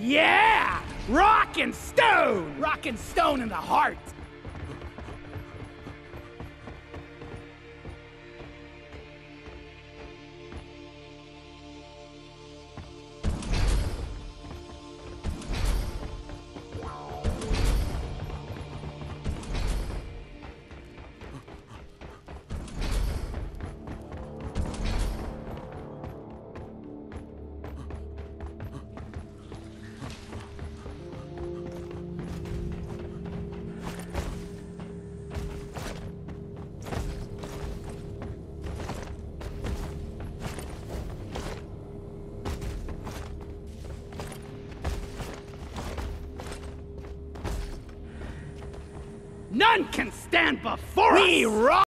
Yeah! Rock and stone! Rock and stone in the heart! None can stand before us! We rock!